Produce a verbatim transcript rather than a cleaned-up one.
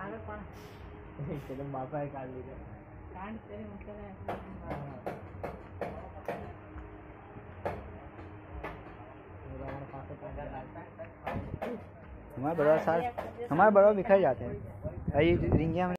चलो माफा है काट लीजिए हमारे बड़ा साथ हमारे बड़ा बिखर जाते हैं। ये रिंगियाँ